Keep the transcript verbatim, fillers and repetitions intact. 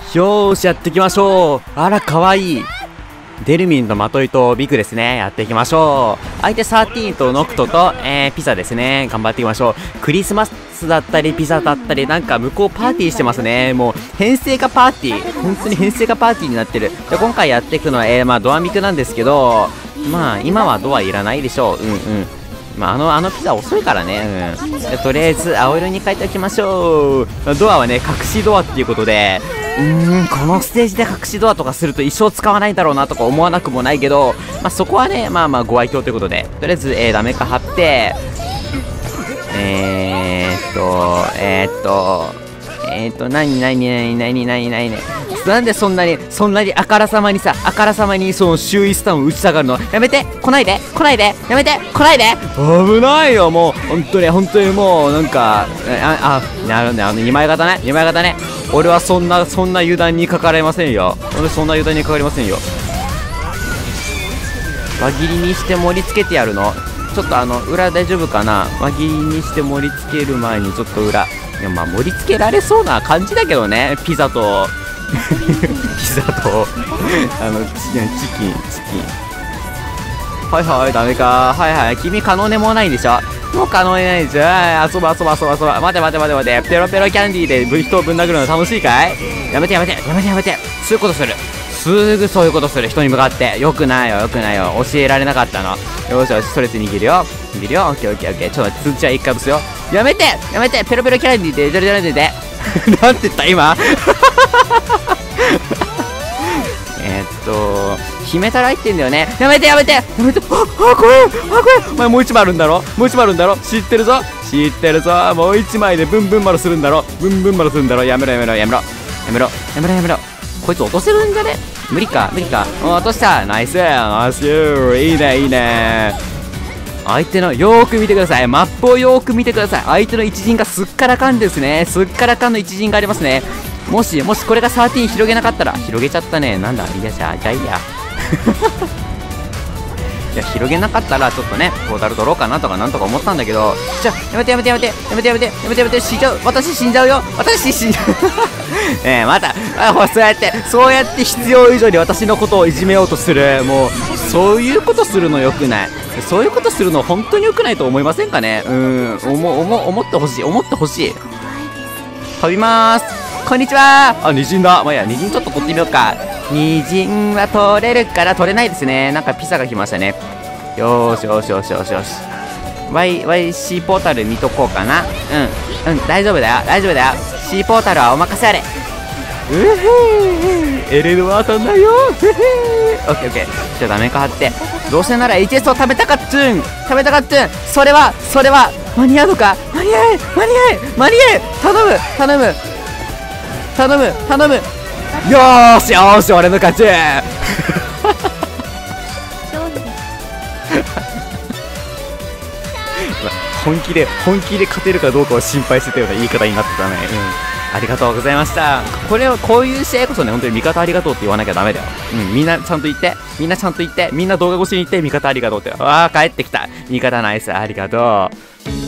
よーし、やっていきましょう。あら、かわいい。デルミンとマトイとビクですね。やっていきましょう。相手サーティーンとノクトと、えー、ピザですね。頑張っていきましょう。クリスマスだったり、ピザだったり、なんか向こうパーティーしてますね。もう、編成がパーティー。本当に編成がパーティーになってる。で、今回やっていくのは、えー、まあ、ドアミクなんですけど、まあ、今はドアいらないでしょう。うんうん。まあ、あの、あのピザ遅いからね。うん。で、とりあえず、青色に変えておきましょう。ドアはね、隠しドアっていうことで、うーん、このステージで隠しドアとかすると一生使わないだろうなとか思わなくもないけど、まあ、そこはね、まあまあご愛嬌ということで、とりあえず、えー、ダメか貼って、えーっと、えーっと、えーっと、なになになになになになになんでそんなに、そんなにあからさまにさ、あからさまにその周囲スタンを打ちたがるの？やめて来ないで来ないでやめて来ないで危ないよ、もう、本当に、本当にもう、なんか、あ、あ、なるんだよ、あの、にまい型ね、にまい型ね。俺はそんな、そんな油断にかかれませんよ。俺そんな油断にかかりませんよ。輪切りにして盛り付けてやるの？ちょっとあの、裏大丈夫かな？輪切りにして盛り付ける前にちょっと裏。いや、まあ盛り付けられそうな感じだけどね。ピザと、ピザと、あの、チキン、チキン、チキン。はいはい、ダメか。はいはい、君、可能ねもないでしょ？もう可能ないでしょ？遊ぶ遊ぶ遊ぶ遊ぶ。待て待て待て待て。ペロペロキャンディーで人をぶん殴るの楽しいかい？やめてやめてやめてやめて。そういうことする。すぐそういうことする。人に向かって。よくないよ、よくないよ。教えられなかったの。よしよし、ストレス握るよ。握るよ。オッケーオッケーオッケー。ちょっと待って、通知は一回ぶすよ。やめてやめてペロペロキャンディーで、ジャルジャルでで。なんて言った今えっと、姫たら入ってんだよね。やめてやめてやめて。あ、あ、これ、あ、これ。お前もう一枚あるんだろ？もう一枚あるんだろ？知ってるぞ知ってるぞ。もう一枚でブンブン丸するんだろ？ブンブン丸するんだろ？やめろやめろやめろやめろやめろやめろ。こいつ落とせるんじゃね？無理か無理か。落とした。ナイスナイス。いいねいいね。相手のよーく見てください。マップをよーく見てください。相手の一陣がすっからかんですね。すっからかんの一陣がありますね。もしもしこれがじゅうさん広げなかったら、広げちゃったね。なんだいや、じゃあじゃあいいやいや、広げなかったらちょっとねトータル取ろうかなとかなんとか思ったんだけど、じゃあやめてやめてやめてやめてやめてやめてやめて。死んじゃう。私死んじゃうよ。私死んじゃうええ、またあ、ほら、そうやってそうやって必要以上に私のことをいじめようとする。もうそういうことするのよくない。そういうことするの本当によくないと思いませんかね。うーん、思思思ってほしい思ってほしい。飛びまーす。こんにちは。あ、ニジンだ。まあ、いや、ニジンちょっと取ってみようか。ニジンは取れるから取れないですね。なんかピザが来ましたね。よーしよしよしよしよし。ワイ、ワイ C ポータル見とこうかな。うん、うん、大丈夫だよ、大丈夫だよ。C ポータルはお任せあれ。うへー、エレルは当たんないよ。うへー。オッケーオッケー。じゃあダメか貼って。どうせなら エイチエス を食べたかっつん。食べたかっつん。それは、それは、間に合うのか？間に合え間に合え間に合え。頼む頼む頼む頼む。よーしよーし、俺の勝ち本気で本気で勝てるかどうかを心配してたような言い方になってたね。うん、ありがとうございました。これはこういう試合こそね、本当に味方ありがとうって言わなきゃダメだよ。うん、みんなちゃんと言ってみんなちゃんと言ってみんな動画越しに言って味方ありがとうって。ああ、帰ってきた。味方ナイス、ありがとう。